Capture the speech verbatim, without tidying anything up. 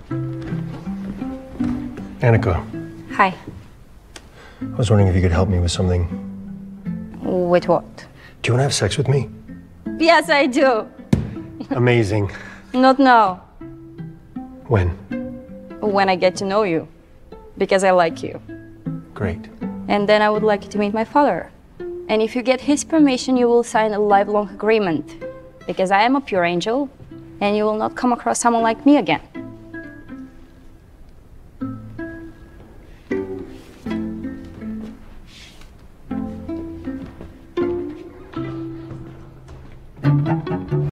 Annika. Hi. I was wondering if you could help me with something. With what? Do you want to have sex with me? Yes, I do. Amazing. Not now. When? When I get to know you. Because I like you. Great. And then I would like you to meet my father. And if you get his permission, you will sign a lifelong agreement. Because I am a pure angel, and you will not come across someone like me again.